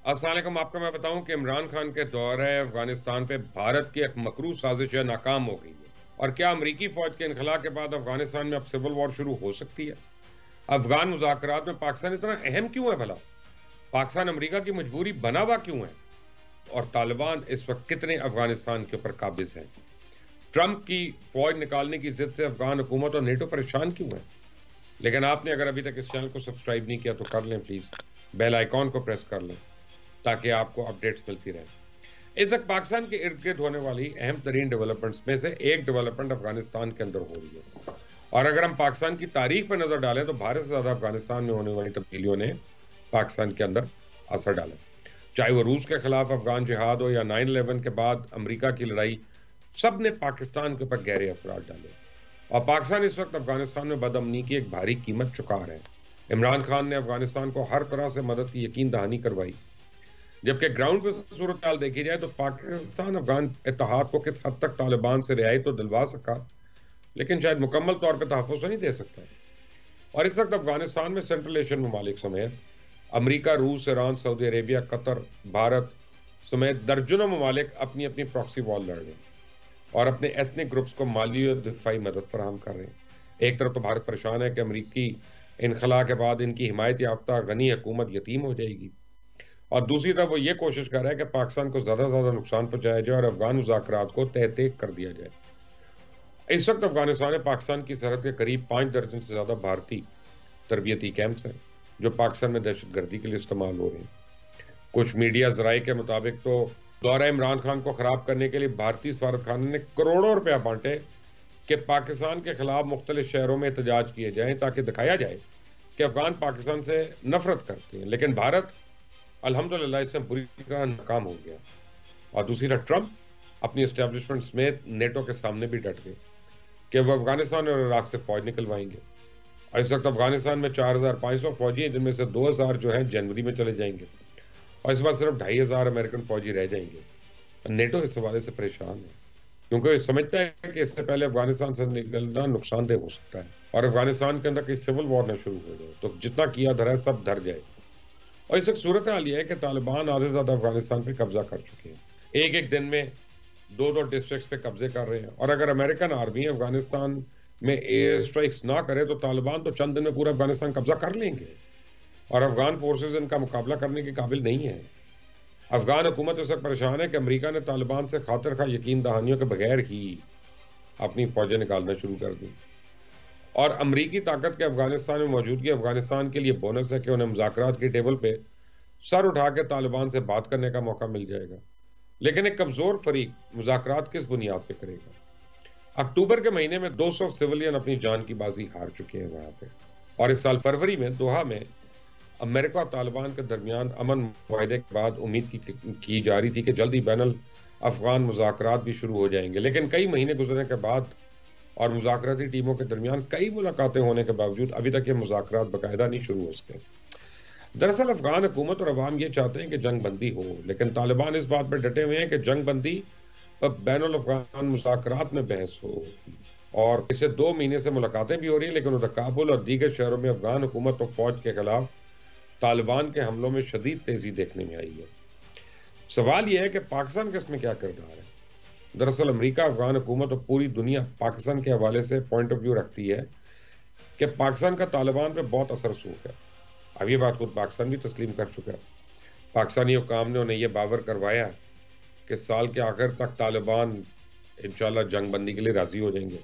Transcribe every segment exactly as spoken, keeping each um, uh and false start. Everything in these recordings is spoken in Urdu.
السلام علیکم۔ آپ کو میں بتاؤں کہ عمران خان کے دورہ افغانستان پہ بھارت کی ایک مکروہ سازش ہے، ناکام ہو گئی ہے۔ اور کیا امریکی فوج کے انخلا کے بعد افغانستان میں اب سول وار شروع ہو سکتی ہے؟ افغان مذاکرات میں پاکستان اتنا اہم کیوں ہے بھلا؟ پاکستان امریکہ کی مجبوری بنا ہوا کیوں ہے؟ اور طالبان اس وقت کتنے افغانستان کے اوپر قابض ہیں؟ ٹرمپ کی فوج نکالنے کی ضد سے افغان حکومت اور نیٹو پریشان کیوں ہے؟ لیکن آپ نے اگر ابھی تک اس چینل کو سبسکرائب نہیں کیا تو کر لیں پلیز، بیل آئیکن کو پریس کر لیں تاکہ آپ کو اپڈیٹس ملتی رہیں۔ اس وقت پاکستان کے ارد گرد ہونے والی اہم ترین ڈیولپمنٹس میں سے ایک ڈیولپمنٹ افغانستان کے اندر ہو رہی ہے، اور اگر ہم پاکستان کی تاریخ پر نظر ڈالیں تو بھارت سے زیادہ افغانستان میں ہونے والی تبدیلیوں نے پاکستان کے اندر اثر ڈالا، چاہے وہ روس کے خلاف افغان جہاد ہو یا نائن الیون کے بعد امریکہ کی لڑائی، سب نے پاکستان کے اوپر گہرے اثرات ڈالے، اور پاکستان اس وقت افغانستان میں بدامنی کی ایک بھاری قیمت چکا رہا ہے۔ عمران خان نے افغانستان کو ہر طرح سے مدد کی یقین دہانی کروائی، جبکہ گراؤنڈ پہ صورتحال دیکھی جائے تو پاکستان افغان اتحاد کو کس حد تک طالبان سے رہائی تو دلوا سکا، لیکن شاید مکمل طور پہ تحفظ تو نہیں دے سکتا۔ اور اس وقت افغانستان میں سینٹرل ایشین ممالک سمیت امریکہ، روس، ایران، سعودی عربیہ، قطر، بھارت سمیت درجنوں ممالک اپنی اپنی پراکسی وار لڑ رہے ہیں اور اپنے ایتھنک گروپس کو مالی اور دفاعی مدد فراہم کر رہے ہیں۔ ایک طرف تو بھارت پریشان ہے کہ امریکی انخلا کے بعد ان کی حمایت یافتہ غنی حکومت یتیم ہو جائے گی، اور دوسری طرف وہ یہ کوشش کر رہا ہے کہ پاکستان کو زیادہ سے زیادہ نقصان پہنچایا جائے اور افغان مذاکرات کو تہ تیک کر دیا جائے۔ اس وقت افغانستان میں پاکستان کی سرحد کے قریب پانچ درجن سے زیادہ بھارتی تربیتی کیمپس ہیں جو پاکستان میں دہشت گردی کے لیے استعمال ہو رہے ہیں۔ کچھ میڈیا ذرائع کے مطابق تو دورہ عمران خان کو خراب کرنے کے لیے بھارتی سفارت خانے نے کروڑوں روپیہ بانٹے کہ پاکستان کے خلاف مختلف شہروں میں احتجاج کیے جائیں تاکہ دکھایا جائے کہ افغان پاکستان سے نفرت کرتے ہیں، لیکن بھارت الحمدللہ اس سے بری طرح ناکام ہو گیا۔ اور دوسری طرف ٹرمپ اپنی اسٹیبلشمنٹ سمیت نیٹو کے سامنے بھی ڈٹ گئے کہ وہ افغانستان اور عراق سے فوج نکلوائیں گے، اور اس وقت افغانستان میں چار ہزار پانچ سو فوجی ہیں، جن میں سے دو ہزار جو ہیں جنوری میں چلے جائیں گے، اور اس بار صرف ڈھائی ہزار امریکن فوجی رہ جائیں گے۔ نیٹو اس حوالے سے پریشان ہے کیونکہ وہ سمجھتا ہے کہ اس سے پہلے افغانستان سے نکلنا نقصان دہ ہو سکتا ہے اور افغانستان کے اندر کوئی سول وار نہ شروع ہو جائے تو جتنا کیا دھرا ہے سب دھر جائے۔ اور اس وقت صورتحال یہ ہے کہ طالبان آدھے سے زیادہ افغانستان پہ قبضہ کر چکے ہیں، ایک ایک دن میں دو دو ڈسٹرکٹس پہ قبضے کر رہے ہیں، اور اگر امریکن آرمی افغانستان میں ایئر اسٹرائکس نہ کرے تو طالبان تو چند دن میں پورا افغانستان قبضہ کر لیں گے، اور افغان فورسز ان کا مقابلہ کرنے کے قابل نہیں ہے۔ افغان حکومت اس وقت پریشان ہے کہ امریکہ نے طالبان سے خاطر خواہ یقین دہانیوں کے بغیر ہی اپنی فوجیں نکالنا شروع کر دی، اور امریکی طاقت کے افغانستان میں موجودگی افغانستان کے لیے بونس ہے کہ انہیں مذاکرات کی ٹیبل پہ سر اٹھا کے طالبان سے بات کرنے کا موقع مل جائے گا، لیکن ایک کمزور فریق مذاکرات کس بنیاد پہ کرے گا؟ اکتوبر کے مہینے میں دو سو سیولین اپنی جان کی بازی ہار چکے ہیں وہاں پہ، اور اس سال فروری میں دوحہ میں امریکہ اور طالبان کے درمیان امن معاہدے کے بعد امید کی کی جا رہی تھی کہ جلدی بین الافغان مذاکرات بھی شروع ہو جائیں گے، لیکن کئی مہینے گزرنے کے بعد اور مذاکراتی ٹیموں کے درمیان کئی ملاقاتیں ہونے کے باوجود ابھی تک یہ مذاکرات باقاعدہ نہیں شروع ہو سکے۔ دراصل افغان حکومت اور عوام یہ چاہتے ہیں کہ جنگ بندی ہو، لیکن طالبان اس بات پر ڈٹے ہوئے ہیں کہ جنگ بندی پر بین الافغان مذاکرات میں بحث ہو، اور اسے دو مہینے سے ملاقاتیں بھی ہو رہی ہیں، لیکن ادھر کابل اور دیگر شہروں میں افغان حکومت اور فوج کے خلاف طالبان کے حملوں میں شدید تیزی دیکھنے میں آئی ہے۔ سوال یہ ہے کہ پاکستان کا اس میں کیا کردار ہے؟ دراصل امریکہ، افغان حکومت اور پوری دنیا پاکستان کے حوالے سے پوائنٹ آف ویو رکھتی ہے کہ پاکستان کا طالبان پہ بہت اثر رسوخ ہے۔ اب یہ بات خود پاکستان بھی تسلیم کر چکا ہے۔ پاکستانی حکام نے انہیں یہ باور کروایا کہ سال کے آخر تک طالبان انشاءاللہ جنگ بندی کے لیے راضی ہو جائیں گے۔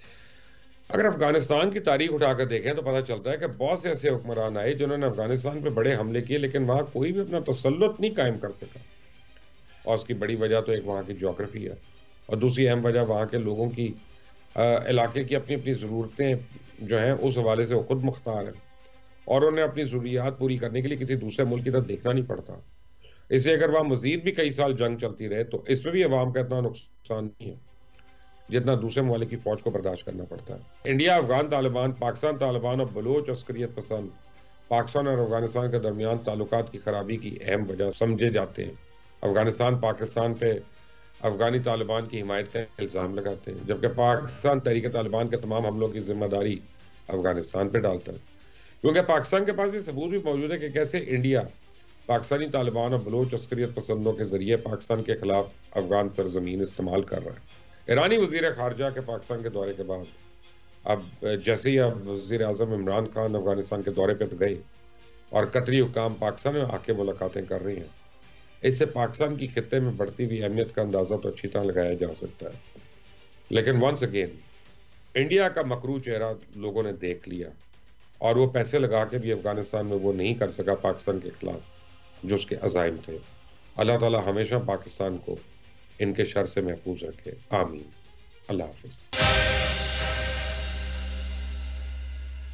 اگر افغانستان کی تاریخ اٹھا کر دیکھیں تو پتہ چلتا ہے کہ بہت سے ایسے حکمران آئے جنہوں نے افغانستان پہ بڑے حملے کیے، لیکن وہاں کوئی بھی اپنا تسلط نہیں قائم کر سکا، اور اس کی بڑی وجہ تو ایک وہاں کی جغرافی ہے، اور دوسری اہم وجہ وہاں کے لوگوں کی علاقے کی اپنی اپنی ضرورتیں جو ہیں اس حوالے سے وہ خود مختار ہیں، اور انہیں اپنی ضروریات پوری کرنے کے لیے کسی دوسرے ملک کی طرف دیکھنا نہیں پڑتا۔ اسے اگر وہاں مزید بھی کئی سال جنگ چلتی رہے تو اس میں بھی عوام کا اتنا نقصان نہیں ہے جتنا دوسرے ممالک کی فوج کو برداشت کرنا پڑتا ہے۔ انڈیا، افغان طالبان، پاکستان طالبان اور بلوچ عسکریت پسند پاکستان اور افغانستان کے درمیان تعلقات کی خرابی کی اہم وجہ سمجھے جاتے ہیں۔ افغانستان پاکستان پہ افغانی طالبان کی حمایت کا الزام لگاتے ہیں، جبکہ پاکستان تحریک طالبان کے تمام حملوں کی ذمہ داری افغانستان پہ ڈالتا ہے، کیونکہ پاکستان کے پاس یہ ثبوت بھی موجود ہے کہ کیسے انڈیا پاکستانی طالبان اور بلوچ عسکریت پسندوں کے ذریعے پاکستان کے خلاف افغان سرزمین استعمال کر رہا ہے۔ ایرانی وزیر خارجہ کے پاکستان کے دورے کے بعد اب جیسے ہی اب وزیر اعظم عمران خان افغانستان کے دورے پہ تو گئے اور قطری حکام پاکستان میں آ کے ملاقاتیں کر رہی ہیں، اس سے پاکستان کی خطے میں بڑھتی ہوئی اہمیت کا اندازہ تو اچھی طرح لگایا جا سکتا ہے۔ لیکن ونس اگین انڈیا کا مکروہ چہرہ لوگوں نے دیکھ لیا، اور وہ پیسے لگا کے بھی افغانستان میں وہ نہیں کر سکا پاکستان کے خلاف جو اس کے عزائم تھے۔ اللہ تعالی ہمیشہ پاکستان کو ان کے شر سے محفوظ رکھے، آمین۔ اللہ حافظ۔